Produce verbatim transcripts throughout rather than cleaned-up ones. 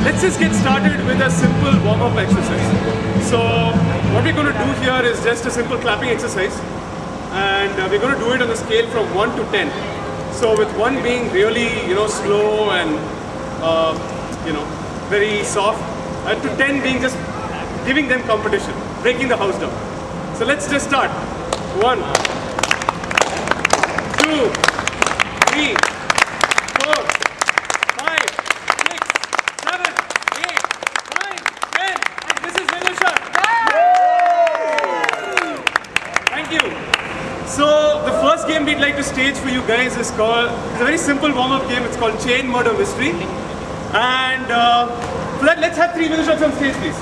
let's just get started with a simple warm-up exercise. So what we're going to do here is just a simple clapping exercise, and uh, we're going to do it on a scale from one to ten. So with one being really, you know, slow and uh, you know, very soft, and to ten being just giving them competition, breaking the house down. So let's just start. One, two, three, four, five, six, seven, eight, nine, ten. And this is Nilusha. Thank you. So the first game we'd like to stage for you guys is called, it's a very simple warm-up game. It's called Chain Murder Mystery. And uh, for that, let's have three Nilushas on stage, please.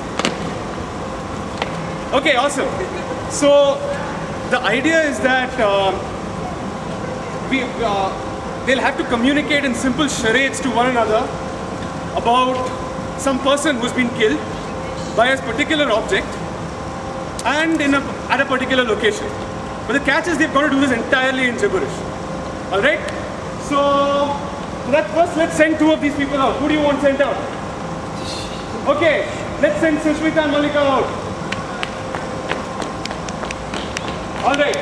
Okay, awesome. So the idea is that uh, we, uh, they'll have to communicate in simple charades to one another about some person who's been killed by a particular object and in a, at a particular location. But the catch is they've got to do this entirely in gibberish. Alright? So, so that first let's send two of these people out. Who do you want sent out? Okay, let's send Sushmita and Mallika out. Alright.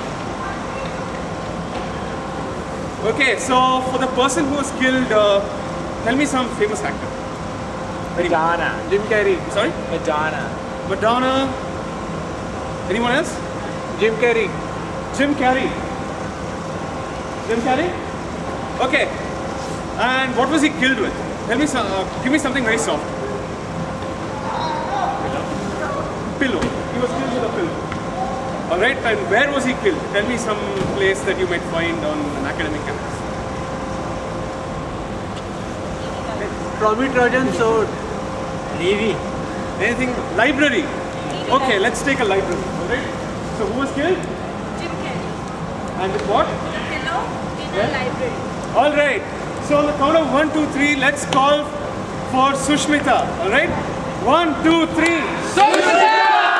Okay, so for the person who was killed, uh, tell me some famous actor. Madonna. Jim Carrey. Sorry? Madonna. Madonna. Anyone else? Jim Carrey. Jim Carrey. Jim Carrey? Okay. And what was he killed with? Tell me some, uh, give me something very soft. Pillow. He was killed with a pillow. Alright, and where was he killed? Tell me some place that you might find on an academic campus. Tommy Trojan sword. Navy. Anything? Library. Okay, let's take a library. Alright? So who was killed? Jim Carrey. And with what? Pillow in Yeah. a library. Alright. So on the count of one, two, three, let's call for Sushmita. Alright? One, two, three. Sushmita!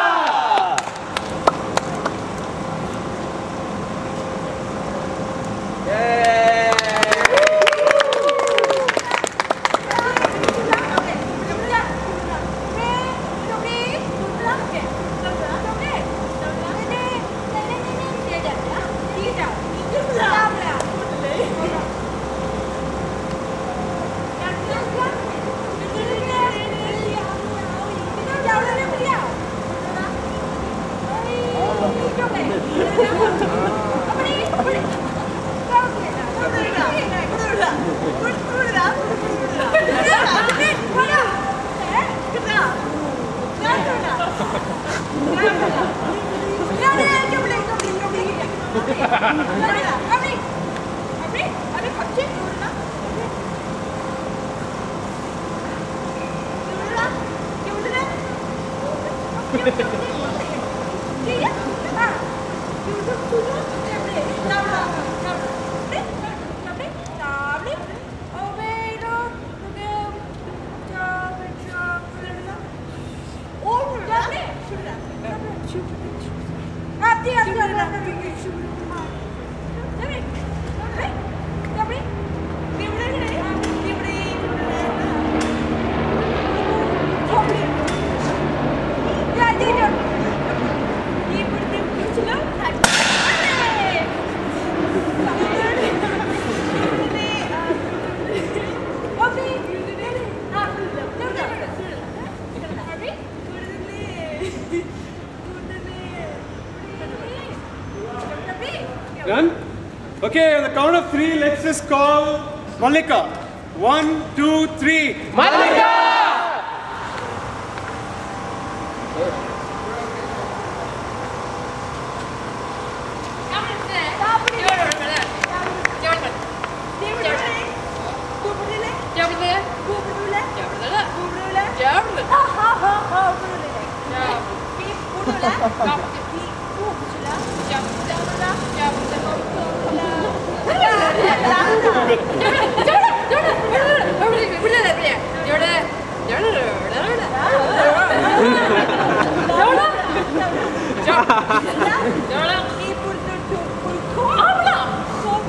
Done? Okay, on the count of three, let's just call Mallika. One, two, three. Mallika!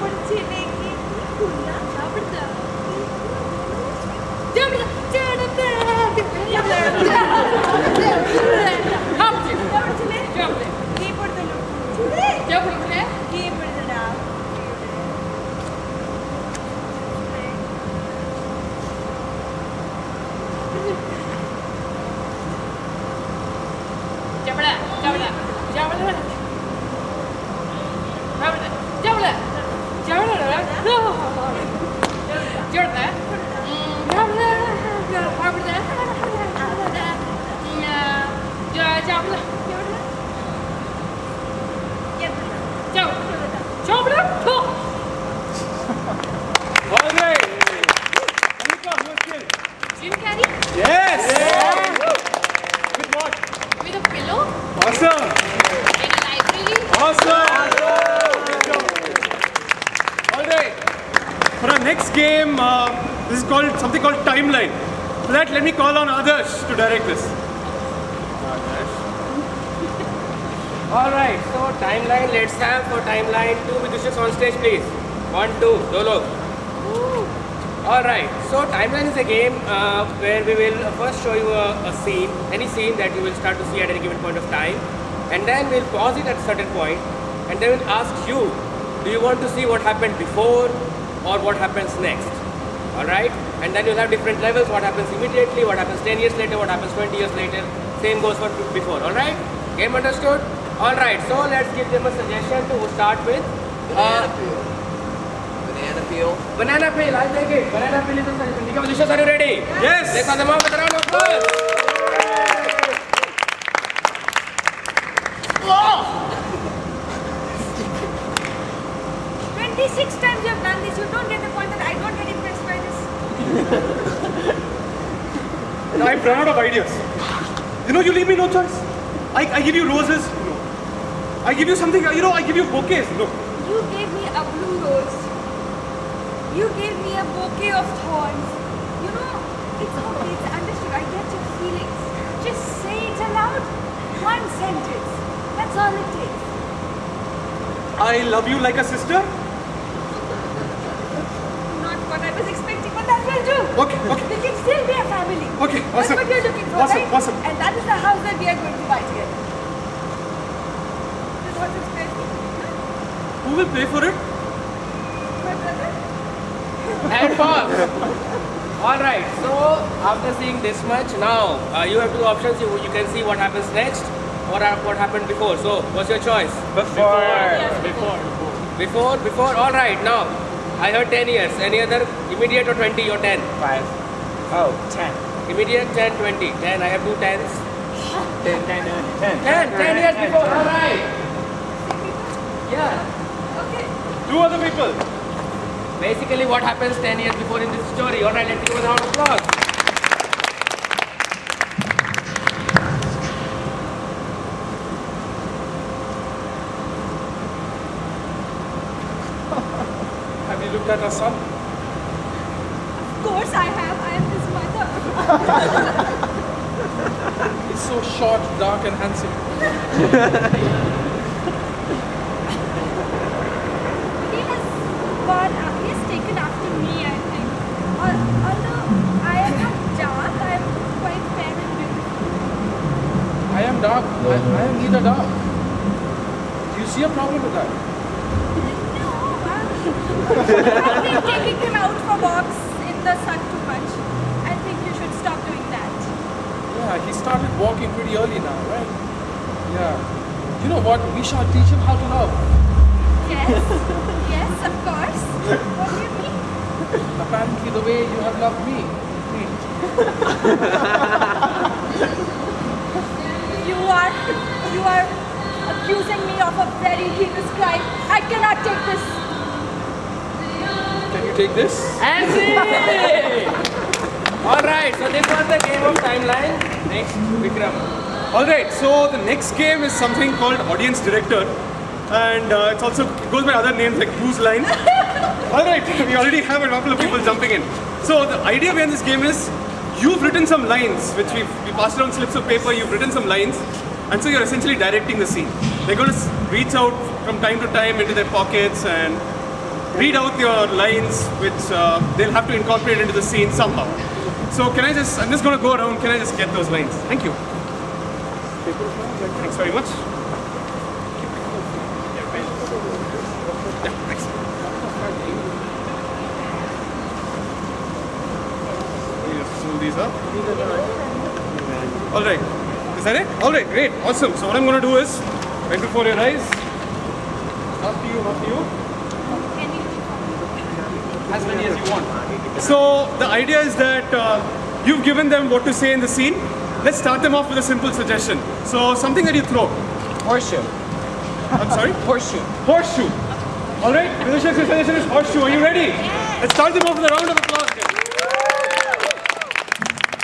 Jangan Jim Carrey? Yes! With what? With a pillow? Awesome! In a library? Awesome! Good job. All right. For our next game, uh, this is called something called Timeline. For that, let me call on Adarsh to direct this. Alright, so timeline, let's have for timeline two musicians on stage please. One, two, solo. Alright, so timeline is a game uh, where we will first show you a, a scene, any scene that you will start to see at any given point of time, and then we'll pause it at a certain point, and then we'll ask you, do you want to see what happened before or what happens next? Alright, and then you'll have different levels, what happens immediately, what happens ten years later, what happens twenty years later, same goes for before. Alright, game understood? Alright, so let's give them a suggestion to start with. Uh, Banana peel. Banana peel, I'll take it. Banana peel is a suggestion. Nikki, Alicious, are you ready? Yes! Let's have them out with a round of applause. twenty-six times you have done this. You don't get the point that I don't get impressed by this. Now I've run out of ideas. You know, you leave me no choice. I, I give you roses. No. I give you something, you know, I give you bouquets. No. You gave me a blue rose. You gave me a bouquet of thorns. You know, it's okay, it's understood. I get your feelings. Just say it aloud. One sentence. That's all it takes. I love you like a sister. Not what I was expecting, but that will do. Okay, okay. We can still be a family. Okay, That's awesome. what you're looking for, Awesome, right? awesome. And that is the house that we are going to buy together. This is what it's square feet. Who will pay for it? My brother? And pause. Alright, so after seeing this much, now uh, you have two options. You, you can see what happens next or uh, what happened before. So, what's your choice? Before. Yes, Before. Before, before, alright, now. I heard ten years. Any other immediate or twenty or ten? Five. Oh, ten. Immediate ten, twenty. ten, I have two tens. Ten, ten, ten. ten, ten years before, alright. Yeah. Okay. Two other people. Basically, what happens ten years before in this story? Alright, let's give a round of applause. Have you looked at our son? Of course I have. I am his mother. He's so short, dark and handsome. He has gone, uh, he has taken after me, I think. Al- Although I am not dark, I am quite fair and beautiful. I am dark. I, I am neither dark. Do you see a problem with that? No, um, I've been taking him out for walks in the sun too much. I think you should stop doing that. Yeah, he started walking pretty early now, right? Yeah. You know what? We shall teach him how to love. Yes, yes, of course. What do you mean? Apparently the way you have loved me. You are, you are accusing me of a very heinous crime. I cannot take this. Can you take this? And see! Alright, so this was the game of timeline. Next, Vikram. Alright, so the next game is something called Audience Director. And uh, it's also, it goes by other names like Whose Line. Alright, we already have a couple of people jumping in. So the idea behind this game is, you've written some lines, which we've, we passed around slips of paper, you've written some lines, and so you're essentially directing the scene. They're going to reach out from time to time into their pockets and read out your lines, which uh, they'll have to incorporate into the scene somehow. So can I just, I'm just going to go around, can I just get those lines? Thank you. Thanks very much. Yeah, thanks. Let me just zoom these up. Alright, is that it? Alright, great, awesome. So what I'm going to do is, right before your eyes, after you, after you. As many as you want. So the idea is that uh, you've given them what to say in the scene. Let's start them off with a simple suggestion. So something that you throw. Horseshoe. I'm sorry? Horseshoe. Horseshoe. Alright, Vidusha's suggestion is horseshoe. Are you ready? Let's start them off with a round of applause.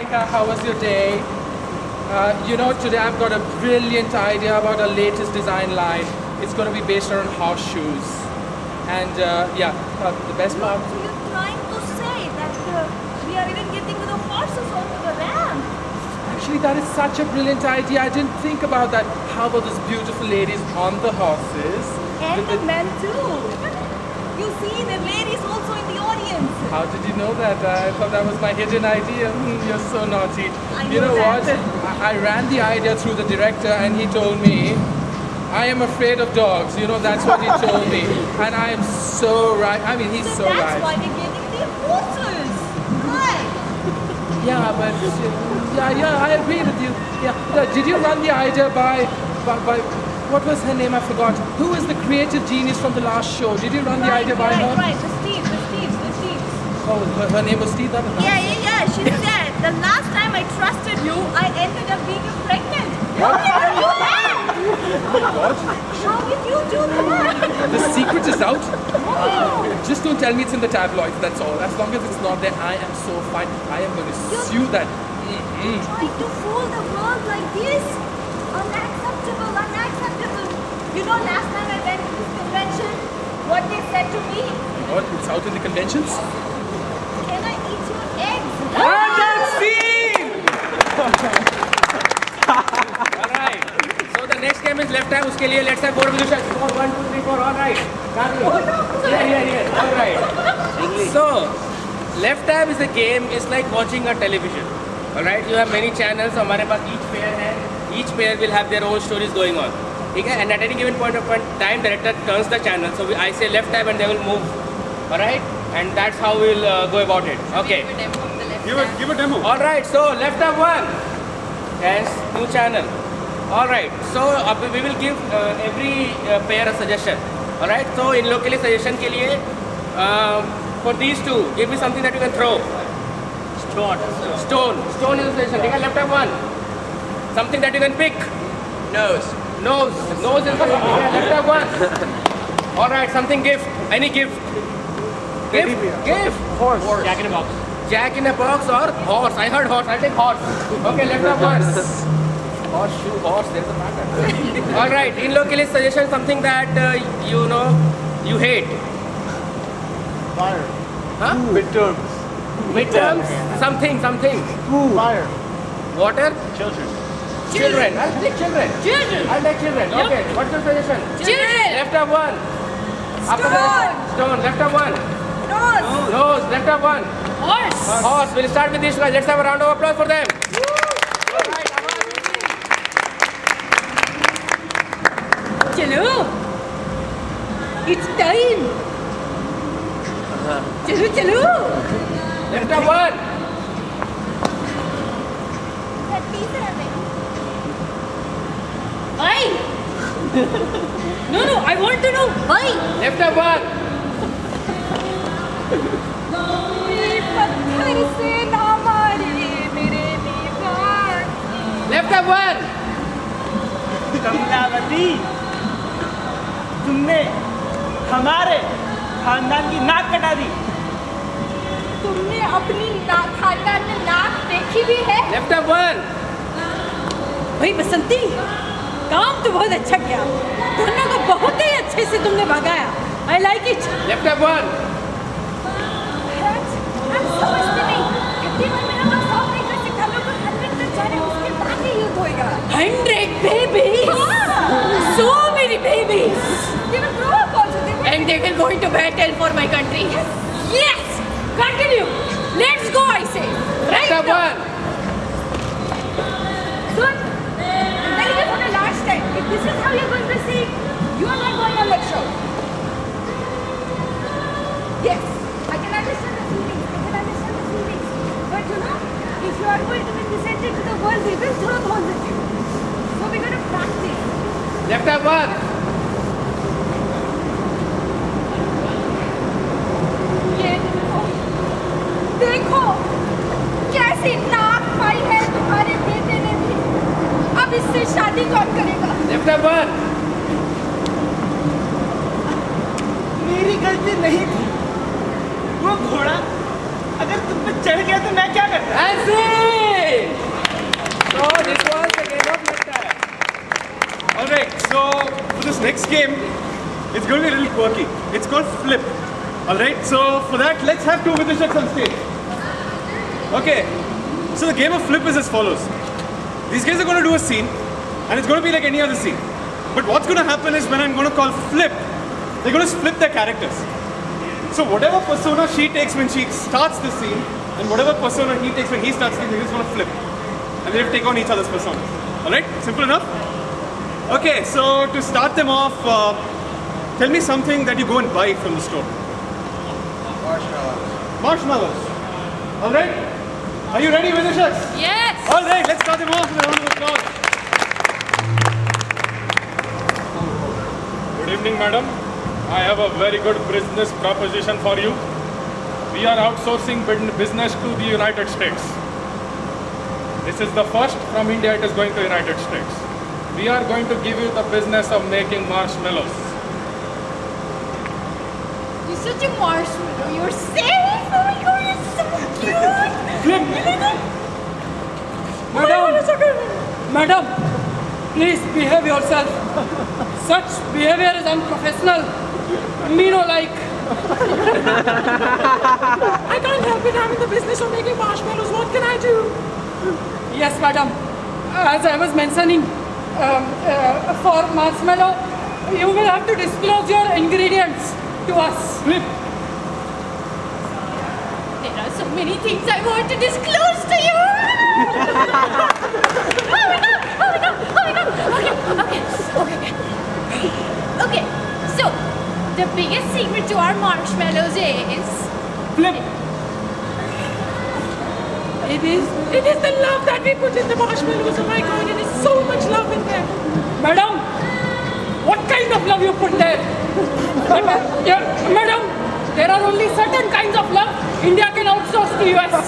Radhika, how was your day? Uh, you know, today I've got a brilliant idea about our latest design line. It's going to be based around horseshoes. And uh, yeah, uh, the best part... So you're trying to say that uh, we are even getting the horses onto the ramp? Actually, that is such a brilliant idea. I didn't think about that. How about those beautiful ladies on the horses? And With the men too. You see, the ladies also in the audience. How did you know that? I thought that was my hidden idea. Mm, You're so naughty. I you know know that. what? I, I ran the idea through the director and he told me, I am afraid of dogs. You know, that's what he told me. And I am so right. I mean, he's so, So that's right. why we're getting the horses. Right. Yeah, but uh, yeah, yeah, I agree with you. Yeah, yeah. Did you run the idea by, by, by, what was her name? I forgot. Who was the creative genius from the last show? Did you run the Right, idea by right, her? right. The Steve, the Steve, the Steve. Oh, her, her name was Steve. That was nice. Yeah, yeah, yeah. She said the last time I trusted you, I ended up being pregnant. How did you do that? What? How did you do that? The secret is out. Just don't tell me it's in the tabloids. That's all. As long as it's not there, I am so fine. I am going to sue that. Mm-mm. Trying to fool the world like this? Unacceptable, unacceptable. You know, last time I went to this convention, what they said to me? What? It's out in the conventions? Can I eat your eggs? Alright. So the next game is left time. उसके लिए let's have board position. Four, one, two, three, four. All right. Yeah, yeah, yeah. All right. So left tab is a game. It's like watching a television. All right. You have many channels. हमारे पास each pair है. Each pair will have their own stories going on. Okay. And at any given point of time, director turns the channel. So we, I say left tab and they will move. All right. And that's how we'll uh, go about it. Okay. Give a, give a demo. All right, so left tab one. Yes, new channel. All right, so uh, we will give uh, every uh, pair a suggestion. All right, so in local suggestion के लिए uh, for these two, give me something that you can throw. Stone. Stone. Stone is a suggestion. ठीक है, left tab one. Something that you can pick. Nose. Nose. Nose is a suggestion. Left tab one. All right, something gift. Any gift. Gift. Gift. Horse. Jack in a box. Jack in a box or horse. I heard horse. I'll take horse. Okay, left up one. Horseshoe, horse, there's a pattern. Alright, in local suggestion, something that uh, you know, you hate. Fire. Huh? Midterms. Midterms? Something, something. Food. Fire. Water? Children. Children. I'll take children. Children. I'll take children. Okay, what's your suggestion? Children. Left up one. After Stone. that, stone. Left up one. Nose. Nose. Left up one. Horse. Horse. We'll start with these guys. Let's have a round of applause for them. चलो, it's time. चलो चलो. Left up one. Why? No no, I want to know why. Left up one. पत्थर से ना मारे मेरे दीवार. Left up one. Kamalavati, तुमने हमारे खानदान की नाक कटा दी. तुमने अपनी नाक खानदान में नाक देखी भी है? Left up one. भाई बसंती, काम तो बहुत अच्छा किया. दोनों को बहुत ही अच्छे से तुमने भगाया. I like it. Left up one. I'm so spinning. केवल मेरा पास सौ नहीं कर सकता. हम लोग को हंड्रेड तक जाने उसके बाद ही युद्ध होएगा. Hundred babies. हाँ. So many babies. They will grow up also. They will. And they will go into battle for my country. Yes. Continue. Let's go, I say. Right Left up now. one. Good. I'm telling you for the last time. If this is how you're going to proceed, you are not going on that show. Yes, I can understand the feelings. I can understand the feelings. But you know, if you are going to be presented to the world, we will throw holes at you. So we're going to practice. Left up one. ये देखो, देखो, कैसी नाक पाई है तुम्हारे बेटे ने भी. अब इससे शादी कौन करेगा? Left up one. मेरी गलती नहीं थी. वो घोड़ा अगर तुम पे चढ़ गया तो मैं क्या करता? That's it. Oh, this was the game of nectar. Alright, so for this next game, it's going to be a little quirky. It's called Flip. Alright, so for that, let's have two Vidishaks on stage. Okay, so the game of Flip is as follows. These guys are going to do a scene, and it's going to be like any other scene. But what's going to happen is when I'm going to call Flip, they're going to split their characters. So whatever persona she takes when she starts the scene, and whatever persona he takes when he starts the scene, they're just going to flip. And they have to take on each other's persona. Alright, simple enough? Okay, so to start them off, uh, tell me something that you go and buy from the store. Marshmallows. Marshmallows. Alright? Are you ready, Vidishaks? Yes! Alright, let's start them off with a round of applause. Good evening, madam. I have a very good business proposition for you. We are outsourcing bid- business to the United States. This is the first from India, it is going to United States. We are going to give you the business of making marshmallows. You're such a marshmallow. You're safe. Oh my god, you're so cute. Madam, madam, please behave yourself. Such behavior is unprofessional. Me no like. I can't help it. I'm in the business of making marshmallows. What can I do? Yes, madam. As I was mentioning, um, uh, for marshmallow, you will have to disclose your ingredients to us. There are so many things I want to disclose to you. Oh my god! Oh my god! Oh my god! Okay, okay, okay, okay. Okay, so the biggest secret to our marshmallows is Flip. It is, it is the love that we put in the marshmallows. Oh my god, it is so much love in there. Madam, what kind of love you put there? Madam, yeah, madam, there are only certain kinds of love India can outsource to U S.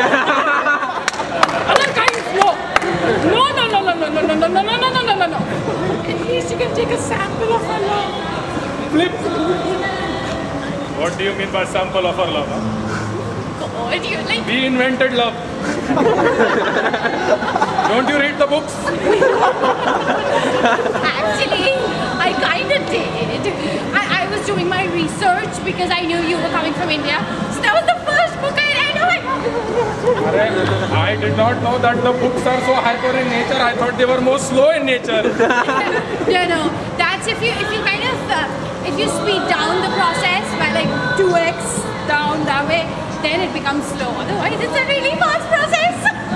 Other kinds, no. No, no, no, no, no, no, no, no, no, no, no, no, no, no. At least you can take a sample of our love. Flip. What do you mean by sample of our love? Huh? God, you like. We invented love. Don't you read the books? Actually, I kind of did. I, I was doing my research because I knew you were coming from India. So that was the first book I read. Oh my god. I did not know that the books are so hyper in nature. I thought they were more slow in nature. No, no. That's if you if you kind of uh, if you speed down the process by like two x down that way, then it becomes slow. Otherwise, it's a really fast process.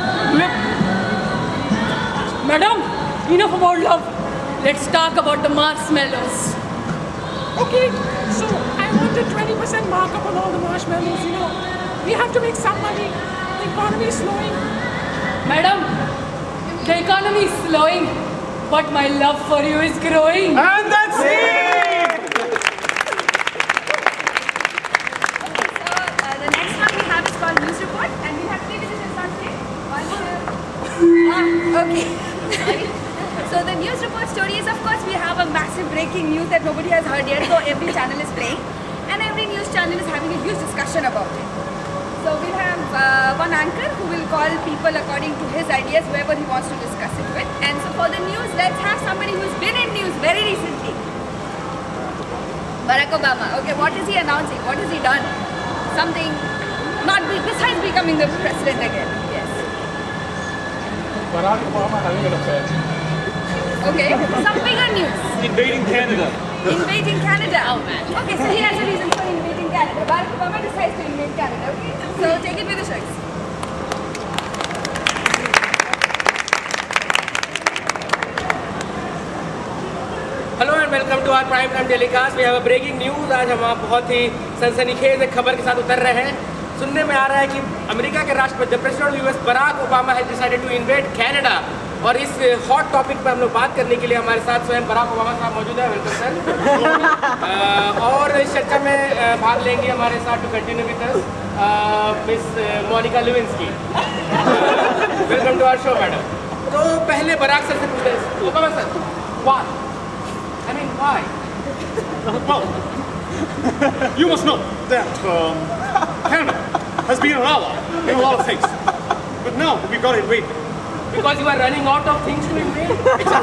Madam, enough about love. Let's talk about the marshmallows. Okay, so I want a twenty percent markup on all the marshmallows, you know. We have to make some money. The economy is slowing. Madam, the economy is slowing, but my love for you is growing. And that's it! So uh, the next one we have is called News Report, and we have three visitors on stage. One here. Ah, okay. Sorry. So the news report story is, of course, we have a massive breaking news that nobody has heard yet, so every channel is playing, and every news channel is having a huge discussion about it. So we'll have uh, one anchor who will call people according to his ideas, whoever he wants to discuss it with. And so for the news, let's have somebody who's been in news very recently. Barack Obama. Okay, what is he announcing? What has he done? Something not be, besides becoming the president again. Yes. Barack Obama having an affair. Okay, some bigger news. Invading Canada. Invading Canada. Oh man. Okay, so he has a reason for invading Canada. Barack Obama decides to invade Canada. Okay, so take it with the sharks. Hello and welcome to our prime time telecast. We have a breaking news. आज हम आप बहुत ही सनसनीखेज एक खबर के साथ उतर रहे हैं। सुनने में आ रहा है कि अमेरिका के राष्ट्रपति president of US Barack Obama has decided to invade Canada. और इस हॉट टॉपिक पर हम लोग बात करने के लिए हमारे साथ स्वयं बराक ओबामा साहब मौजूद है। Welcome sir. और इस चर्चा में भाग लेंगे हमारे साथ to continue with us miss Monica Lewinsky. Welcome to our show madam. तो पहले बराक सर से पूछते हैं, Obama sir, why? I mean, why? Well, you must know that um, Canada has been an ally in a lot of things. But now we've got to invade. Because you are running out of things to invade.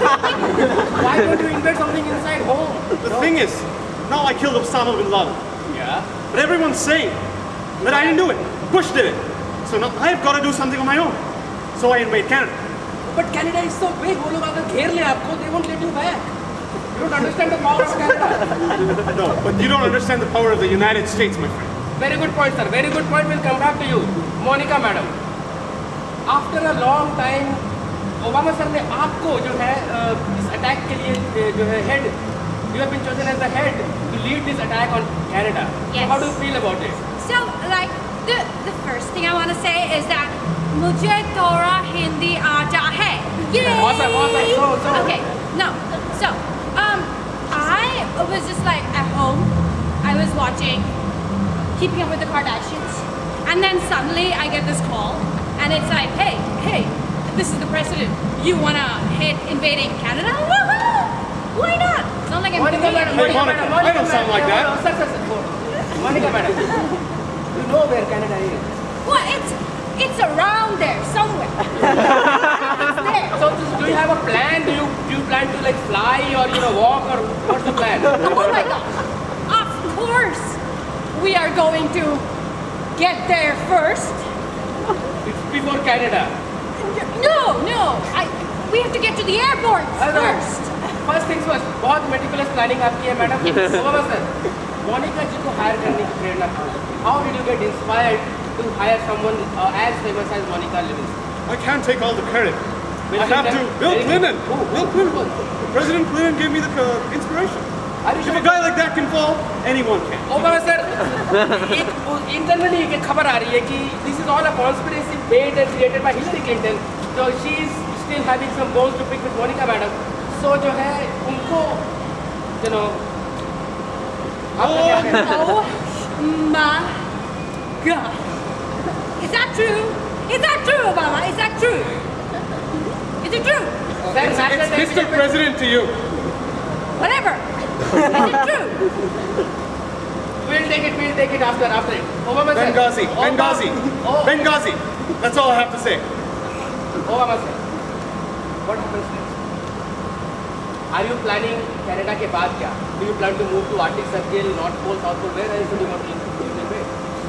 Why don't you invade something inside home? The thing is, now I killed Osama bin Laden. Yeah. But everyone's saying that I didn't do it. Bush did it. So now I've got to do something on my own. So I invade Canada. But Canada is so big. वो लोग अगर घेर ले आपको, they won't let you back. You don't understand the power of Canada. No, but you don't understand the power of the United States, my friend. Very good point, sir. Very good point. We'll come back to you, Monica, madam. After a long time, Obama sir ने आपको जो है इस attack के लिए जो है head, you have been chosen as the head to lead this attack on Canada. Yes. So how do you feel about it? So, like, the the first thing I want to say is that मुझे थोड़ा हिंदी आता है. Yay! Awesome, awesome. So, so. Okay, no. So, um, I was just like at home. I was watching Keeping Up with the Kardashians, and then suddenly I get this call, and it's like, hey, hey, this is the president. You wanna hit invading Canada? Woohoo! Why not? It's not like I'm Monica, madam, Hey, Monica, Monica, madam, I don't sound like that. Sir, sir, sir. Monica, madam. You know where Canada is. Well, it's it's around there somewhere. It's there. So, do you have a plan? Do you do you plan to like fly or you know walk or what's the plan? Oh my God! Of course, we are going to get there first. It's before Canada. No, no. I we have to get to the airport first. First things first. बहुत meticulous planning आपकी है मैडम. Obama sir, Monica ji को hire करने की प्रेरणा कहाँ से? How did you get inspired to hire someone uh, as famous as Monica Lewinsky? I can't take all the credit. Bill I have to. Clinton? Bill Very Clinton. good. Who? Bill Clinton. President Clinton gave me the uh, inspiration. Are you If sure? a guy like that can fall, anyone can. Obama sir, एक internally एक खबर आ रही है कि this is all a conspiracy made and created by Hillary Clinton. So she is still having some bones to pick with Monica madam. So जो है उनको, you know. आपका क्या कहना है? Oh my God! Is that true? Is that true, Obama? Is that true? Is it true? Sir, It's, national it's Mister television- President to you. Whatever. Is it true? We'll take it. We'll take it after after it. Obama sir. Benghazi. Obama- Benghazi. Oh, Benghazi. That's all I have to say. Obama sir. What happens next? Are you planning Canada के बाद क्या? Do you plan to move to Arctic Circle, North Pole, South Pole? Where else do you want to invade?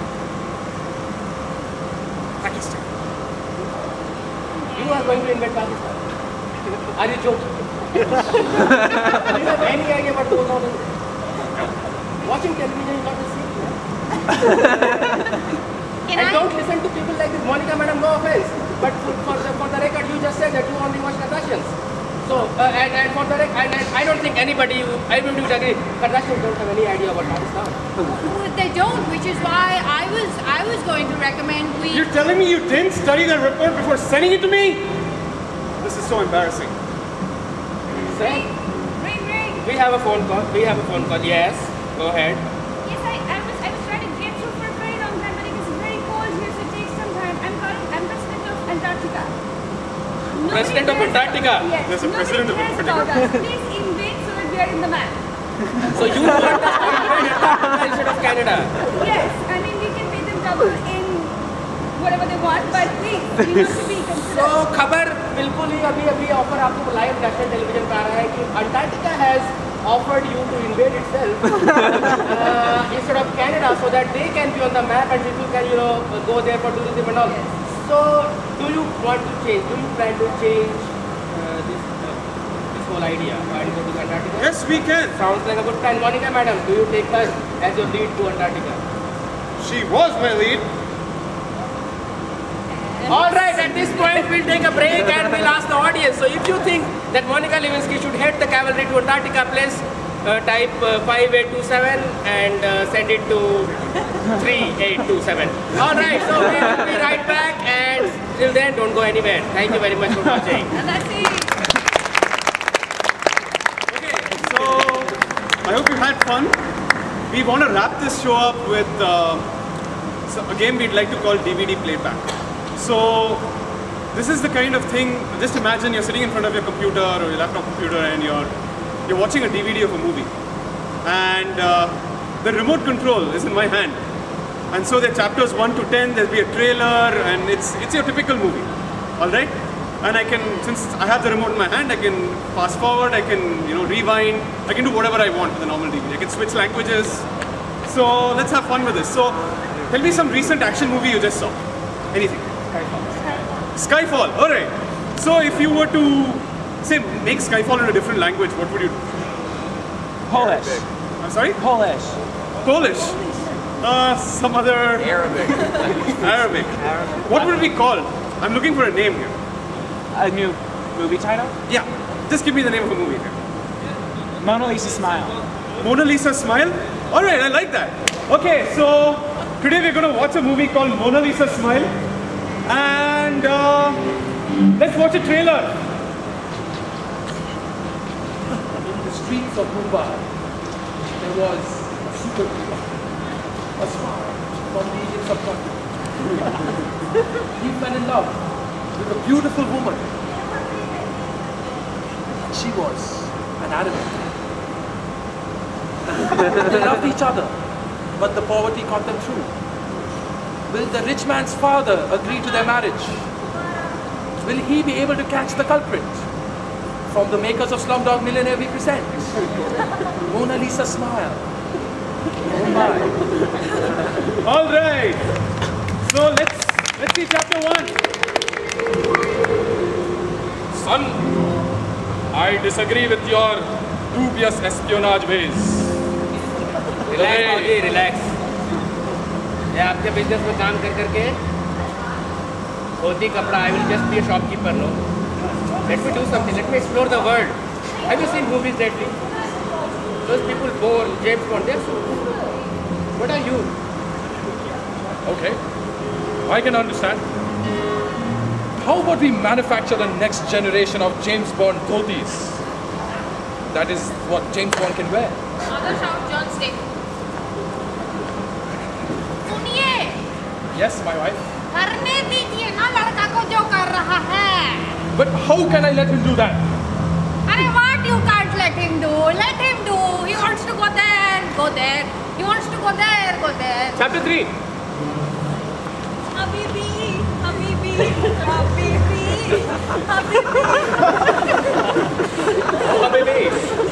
Pakistan. You are going to invade Pakistan. Are you joking? Do you have any idea what goes on? Watching television is not the same. Can And I? don't listen to people like this. Monica madam, no offense. But for, for, the, for the record, you just said that you only watch Kardashians. So, uh, and, and for the record, and, and I don't think anybody, everybody would agree, Kardashians don't have any idea about Pakistan. They don't, which is why I was I was going to recommend we. You're telling me you didn't study that report before sending it to me? This is so embarrassing. Sir, Ring, ring. we have a phone call. We have a phone call. Yes, go ahead. Yes, I, I was I was trying to get through for a very long time, but it is very cold here, so it takes some time. I'm calling. I'm president of Antarctica. Nobody President of cares- Antarctica? Yes. There's a nobody president of cares Antarctica. about us. Please invade so that we are in the map. So you want us to invade Antarctica instead of Canada? Yes, I mean we can pay them double in whatever they want, but please, we want to be So considered. खबर बिल्कुल ही अभी अभी offer आपको live national television पे आ रहा है कि Antarctica has offered you to invade itself uh, instead of Canada, so that they can be on the map and people can you know go there for tourism and all. So do you want to change? Do you plan to change uh, this uh, this whole idea and go to Antarctica? Yes, we can. Sounds like a good plan. Monica madam, do you take her as your lead to Antarctica? She was my lead. All right, at this point we'll take a break and we'll ask the audience. So if you think that Monica Lewinsky should head the cavalry to Antarctica, please uh, type uh, five eight two seven and uh, send it to three eight two seven. All right, so we'll be right back, and till then don't go anywhere. Thank you very much for watching. And that's it. Okay, so I hope you had fun. We want to wrap this show up with uh, so a game we'd like to call D V D playback. So this is the kind of thing. Just imagine you're sitting in front of your computer or your laptop computer, and you're you're watching a D V D of a movie, and uh, the remote control is in my hand. And so there are chapters one to ten. There'll be a trailer, and it's it's your typical movie. All right. and I can, since I have the remote in my hand, I can fast forward, I can, you know, rewind, I can do whatever I want with a normal D V D. I can switch languages. So let's have fun with this. So tell me some recent action movie you just saw. Anything. Skyfall. Skyfall. All right. So if you were to say make Skyfall in a different language, what would you do? Polish. I'm sorry? Polish. Polish. Uh, some other Arabic. Arabic. Arabic. What would it be called? I'm looking for a name here. A new movie title? Yeah. Just give me the name of a movie here. Mona Lisa Smile. Mona Lisa Smile? All right, I like that. Okay, so today we're going to watch a movie called Mona Lisa Smile. And uh, let's watch a trailer. In the streets of Mumbai, there was a superhero, a smile from the Indian subcontinent. He fell in love with a beautiful woman. She was an Arabic. They loved each other, but the poverty caught them through. Will the rich man's father agree to their marriage? Will he be able to catch the culprit? From the makers of Slumdog Millionaire, we present Mona Lisa Smile. Oh my. All right. So let's let's see chapter one. Son, I disagree with your dubious espionage ways. Relax, Mauji, relax. ये आपके business में काम कर करके धोती कपड़ा I will just be a shopkeeper, no? Let me do something. Let me explore the world. Have you seen movies lately? Those people born James Bond, they're so cool. What are you? Okay, I can understand. How about we manufacture the next generation of James Bond dhotis? That is what James Bond can wear. Mother shout John Stick. सुनिए, Yes, my wife. करने दीजिए ना लड़का को जो कर रहा है. But how can I let him do that? अरे what you can't let him do? Let him do. He wants to go there, go there. He wants to go there, go there. Chapter three. Habibi, Habibi, Habibi, Habibi. Oh, baby.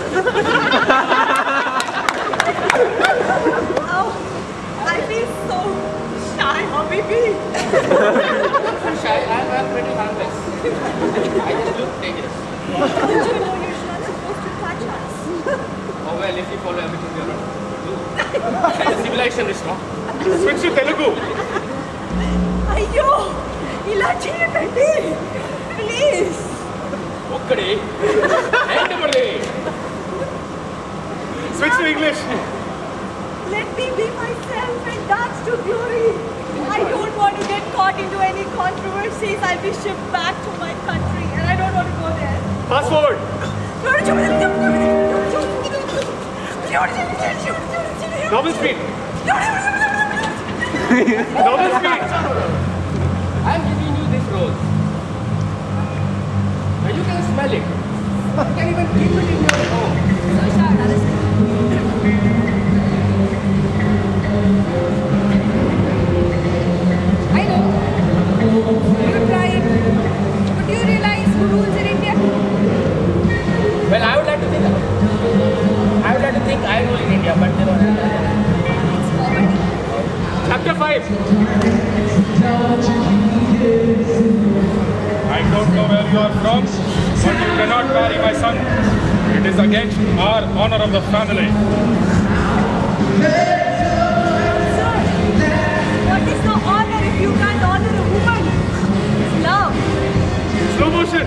Oh, I feel so shy, Habibi. Shy, I'm, I'm pretty harmless. I just look dangerous. Don't you know you're not supposed to touch us? Oh well, if you follow everything you're not do. And the civilization is wrong. Switch to Telugu. Ayyo, ila cheyakandi. Please. Okkade. End made. Switch to English. Let me be myself and dance to glory. I don't want to get caught into any controversies. I'll be shipped back to my country and I don't want to go there. Fast forward. Normal speed. Normal speed. I'm giving you this rose. Now you can smell it. You can even keep it in your home. I know. You tried. But do you realize who rules in India? Well, I would like to think. I would like to think I rule in India, but they don't. It's poverty. Chapter five. I don't know where you are from, but you cannot marry my son. It is against our honor of the family. Sir, what is the honor if you can't honor a woman? It's love. Slow motion.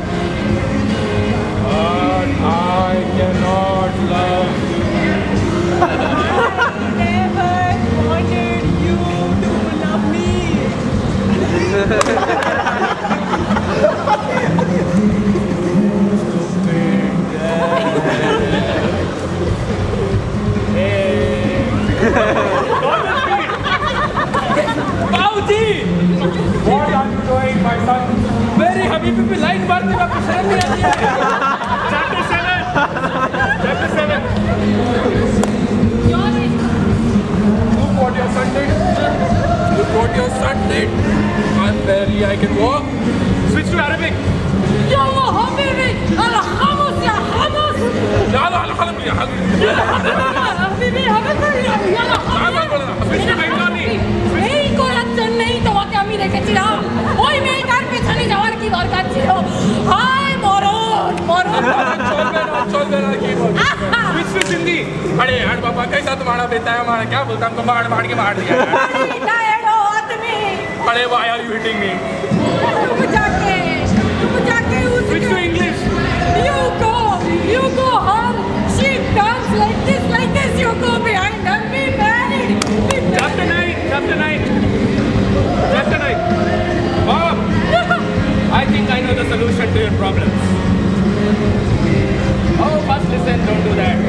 But I cannot love you. I never wanted you to love Bauji! What are you doing, my son? Very happy people line मारते वक्त शर्म नहीं आती है. Chapter seven. Chapter seven. Look what your son did. Look what your son did. I'm very, I can walk. Switch to Arabic. يلا حبيبي يلا خمس يا خمس يلا على حلبي يا حلبي حبيبي حبيبي يلا এই করার জন্যই তোমাকে আমি রেখেছিলাম ওই মেয়েটার পেছনে যাওয়ার কি দরকার ছিল হায় মরণ মরণ चलबे ना चलबे ना की बोल स्विच स्विच हिंदी अरे यार बाबा कैसा तुम्हारा बेटा है हमारा क्या बोलता हमको मार मार के मार दिया टायर्ड हो आदमी अरे why are you hitting me तुम जाके तुम जाके switch to English you go you go her she comes like this like this you go behind her be married Chapter nine, chapter nine. Chapter nine. Mom, I think I know the solution to your problems. Oh, first listen, don't do that.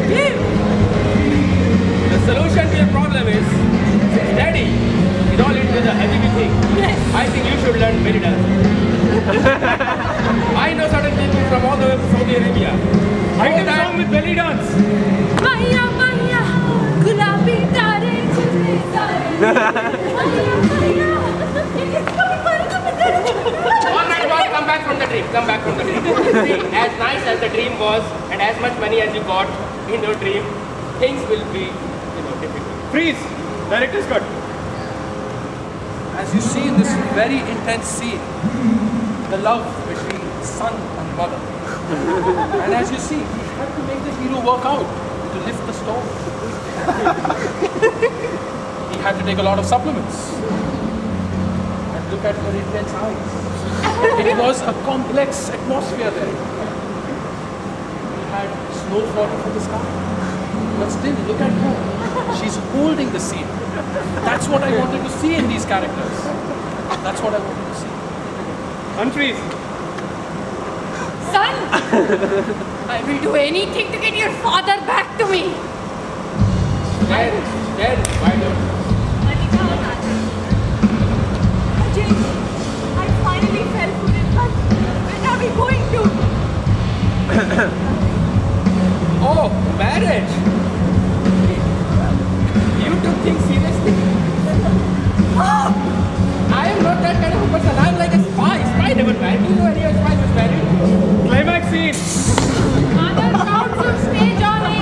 The solution to your problem is, Daddy is all into the heavy thing. Yes. I think you should learn belly dance. I know certain people from all the way from Saudi Arabia. Write a song with belly dance. Maya Maya gulabi tare chhne sare Maya Maya All right, boss, come back from the dream. Come back from the dream. See, as nice as the dream was, and as much money as you got in your dream, things will be, you know, difficult. Freeze. Director's cut. As you see in this very intense scene, the love between son and mother. And as you see, we have to make the hero work out to lift the stone. He had to take a lot of supplements. And look at her intense eyes. It was a complex atmosphere there. We had snow falling from the sky. But still, look at her. She's holding the scene. That's what I wanted to see in these characters. That's what I wanted to see. Unfreeze. son I will do anything to get your father back to me Then, then, why don't Ajay, I finally fell for it, but when are we going to? Oh, marriage! You took things seriously? I am not that kind of a person. I am like a spy. Spy never married. Do you know any of spy was married? Climax scene. Mother counts to stay Johnny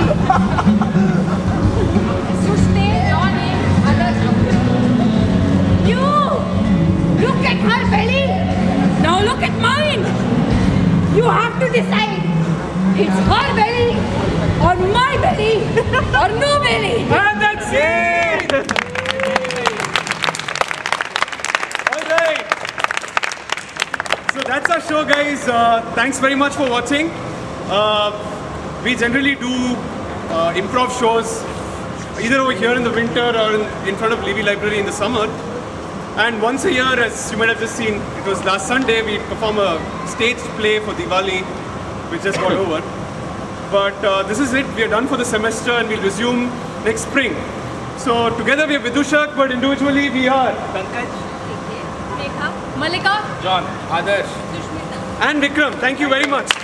to stay Johnny others you look at her belly now look at mine you have to decide it's her belly or my belly or no belly And that's it. All right. So that's our show, guys. Uh, thanks very much for watching. Uh, we generally do uh, improv shows either over here in the winter or in, in front of Levy Library in the summer. And once a year, as you might have just seen, it was last Sunday, we perform a staged play for Diwali, which just got over. But uh, this is it. We are done for the semester and we'll resume next spring. So together we are Vidushak, but individually we are Pankaj, Megha Malika John, Adarsh. Sushmita and Vikram. Thank you very much.